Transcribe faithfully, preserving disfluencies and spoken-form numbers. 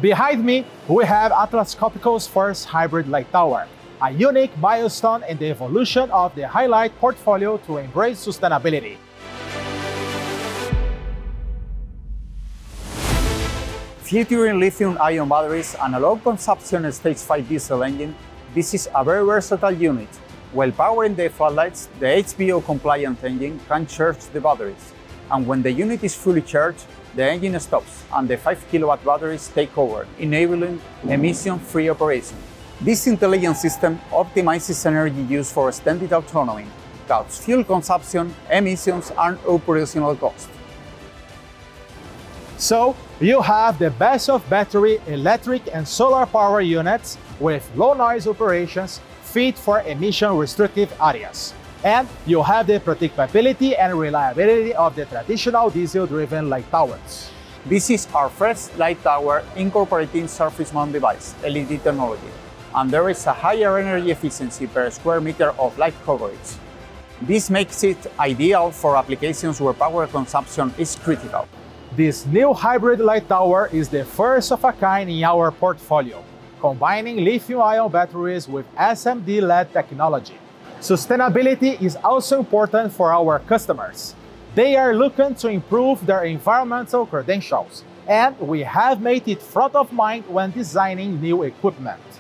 Behind me, we have Atlas Copco's first hybrid light tower, a unique milestone in the evolution of the HiLight portfolio to embrace sustainability. Featuring lithium-ion batteries and a low-consumption stage five diesel engine, this is a very versatile unit. While powering the floodlights, the H B O-compliant engine can charge the batteries. And when the unit is fully charged, the engine stops and the five kilowatt batteries take over, enabling emission-free operation. This intelligent system optimizes energy use for extended autonomy, cuts fuel consumption, emissions, and operational cost. So, you have the best of battery, electric, and solar power units with low-noise operations fit for emission-restrictive areas. And you have the predictability and reliability of the traditional diesel-driven light towers. This is our first light tower incorporating surface mount device, L E D technology, and there is a higher energy efficiency per square meter of light coverage. This makes it ideal for applications where power consumption is critical. This new hybrid light tower is the first of a kind in our portfolio, combining lithium-ion batteries with S M D L E D technology. Sustainability is also important for our customers. They are looking to improve their environmental credentials, and we have made it front of mind when designing new equipment.